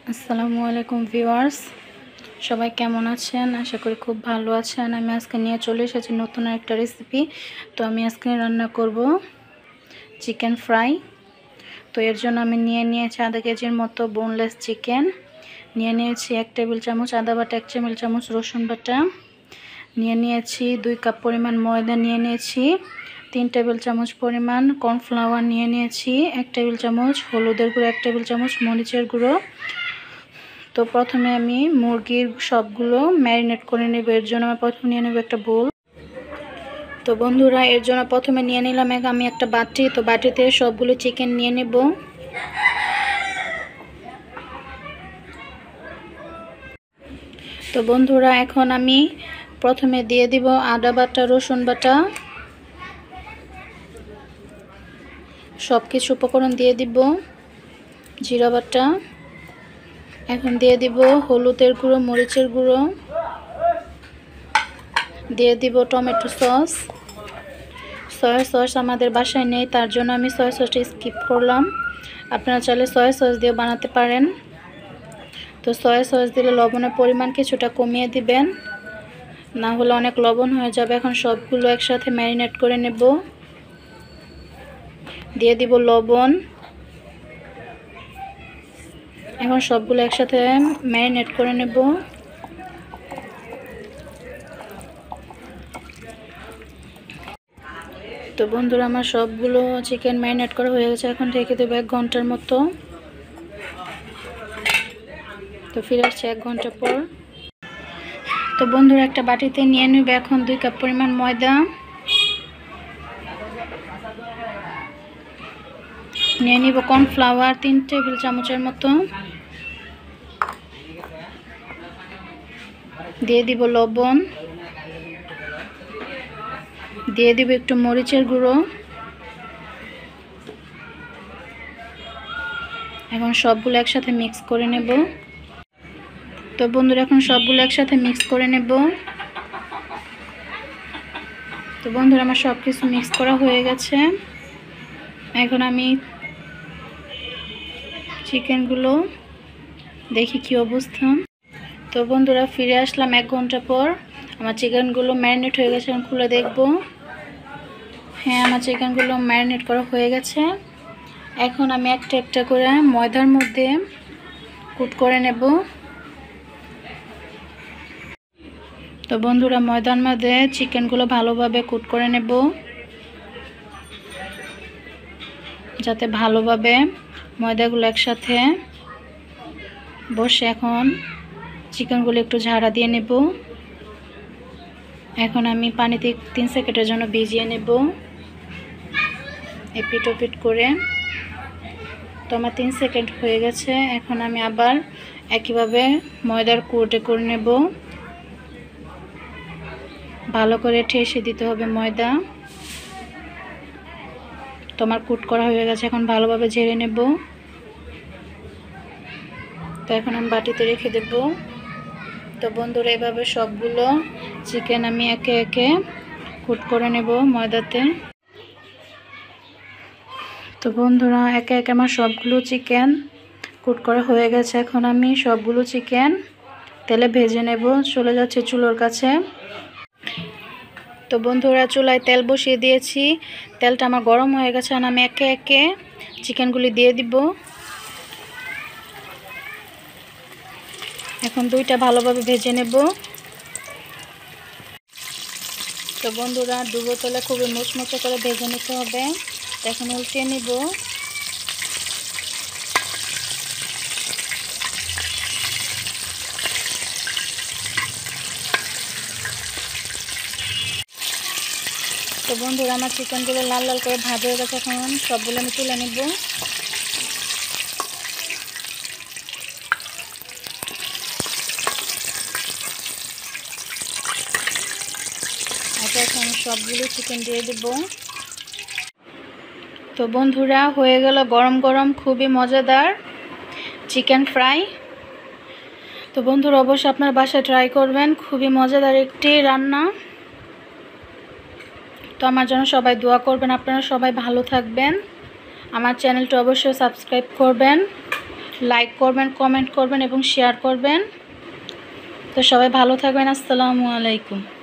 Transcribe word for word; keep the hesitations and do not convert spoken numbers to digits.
আসসালামু আলাইকুম ভিউয়ার্স, সবাই কেমন আছেন? আশা করি খুব ভালো আছেন। আমি আজকে নিয়ে চলে এসেছি নতুন একটা রেসিপি। তো আমি আজকে রান্না করব চিকেন ফ্রাই। তো এর জন্য আমি নিয়ে নিয়েছি আধা কেজির মতো বোনলেস চিকেন, নিয়ে নিয়েছি এক টেবিল চামচ আদা বাটা, এক টেবিল চামচ রসুন বাটা, নিয়ে নিয়েছি দুই কাপ পরিমাণ ময়দা, নিয়ে নিয়েছি তিন টেবিল চামচ পরিমাণ কর্নফ্লাওয়ার, নিয়ে নিয়েছি এক টেবিল চামচ হলুদের গুঁড়ো, এক টেবিল চামচ মরিচের গুঁড়ো। তো প্রথমে আমি মুরগির সবগুলো ম্যারিনেট করে নেব। এর জন্য আমি প্রথমে নিয়ে নেব একটা বোল। তো বন্ধুরা, এর জন্য প্রথমে নিয়ে নিলাম আমি একটা বাটি। তো বাটিতে সবগুলো চিকেন নিয়ে নেব। তো বন্ধুরা, এখন আমি প্রথমে দিয়ে দিব আদা বাটা, রসুন বাটা, সব কিছু উপকরণ দিয়ে দিব, জিরা বাটা, এখন দিয়ে দিব হলুদের গুঁড়ো, মরিচের গুঁড়ো, দিয়ে দিব টমেটো সস। সয়া সস আমাদের বাসায় নেই, তার জন্য আমি সয়া সসটা স্কিপ করলাম। আপনারা চাইলে সয়া সস দিয়ে বানাতে পারেন। তো সয়া সস দিলে লবণের পরিমাণ কিছুটা কমিয়ে দিবেন, না হলে অনেক লবণ হয়ে যাবে। এখন সবগুলো একসাথে ম্যারিনেট করে নেব। দিয়ে দিব লবণ। এখন সবগুলো একসাথে ম্যারিনেট করে নেব। তো বন্ধুরা, আমার সবগুলো চিকেন ম্যারিনেট করা হয়ে গেছে। এখন রেখে দেবো এক ঘন্টার মতো। তো ফিরে আসছে এক ঘন্টা পর। তো বন্ধুরা, একটা বাটিতে নিয়ে নেব এখন দুই কাপ পরিমাণ ময়দা, নিয়ে নিব কর্নফ্লাওয়ার তিন টেবিল চামচের মতো, দিয়ে দিব লবণ, দিয়ে দিব একটু মরিচের গুঁড়ো। এখন সবগুলো একসাথে মিক্স করে নেব। তো বন্ধুরা, এখন সবগুলো একসাথে মিক্স করে নেব। তো বন্ধুরা, আমার সব কিছু মিক্স করা হয়ে গেছে। এখন আমি চিকেনগুলো দেখি কি অবস্থা। তো বন্ধুরা, ফিরে আসলাম এক ঘন্টা পর। আমার চিকেনগুলো ম্যারিনেট হয়ে গেছে। এখন খুলে দেখব। হ্যাঁ, আমার চিকেনগুলো ম্যারিনেট করা হয়ে গেছে। এখন আমি একটা একটা করে ময়দার মধ্যে কুট করে নেব। তো বন্ধুরা, ময়দার মধ্যে চিকেনগুলো ভালোভাবে কুট করে নেব, যাতে ভালোভাবে ময়দাগুলো একসাথে বসে। এখন চিকেনগুলো একটু ঝাড়া দিয়ে নেব। এখন আমি পানিতে তিন সেকেন্ডের জন্য ভিজিয়ে নেব, এপিট ওপিট করে। তো আমার তিন সেকেন্ড হয়ে গেছে। এখন আমি আবার একইভাবে ময়দার কুটে করে নেব। ভালো করে ঠেসে দিতে হবে ময়দা। তোমার কুট করা হয়ে গেছে। এখন ভালোভাবে ঝেড়ে নেব। তো এখন আমি বাটিতে রেখে দেব। তো বন্ধুরা, এভাবে সবগুলো চিকেন আমি একে একে কুট করে নেব ময়দাতে। তো বন্ধুরা, একে একে আমার সবগুলো চিকেন কুট করা হয়ে গেছে। এখন আমি সবগুলো চিকেন তেলে ভেজে নেব। চলে যাচ্ছে চুলোর কাছে। তো বন্ধুরা, চুলায় তেল বসিয়ে দিয়েছি। তেলটা আমার গরম হয়ে গেছে। আর আমি একে একে চিকেনগুলি দিয়ে দিব। এখন দুইটা ভালোভাবে ভেজে নেব। তো বন্ধুরা, ডুবো তেলে খুবই মুচমুচে করে ভেজে নিতে হবে। এখন উল্টিয়ে নিব। তো বন্ধুরা, আমার চিকেনগুলো লাল লাল করে ভাজা হয়ে গেছে। এখন সবগুলো আমি তুলে নিব। এখন সবগুলো চিকেন দিয়ে দেব। তো বন্ধুরা, হয়ে গেল গরম গরম খুবই মজাদার চিকেন ফ্রাই। তো বন্ধুরা, অবশ্যই আপনার বাসায় ট্রাই করবেন। খুবই মজাদার একটি রান্না। তো আমার জন্য সবাই দোয়া করবেন। আপনারা সবাই ভালো থাকবেন। আমার চ্যানেলটা অবশ্যই সাবস্ক্রাইব করবেন। লাইক করবেন, কমেন্ট করবেন এবং শেয়ার করবেন। তো সবাই ভালো থাকবেন। আসসালামু আলাইকুম।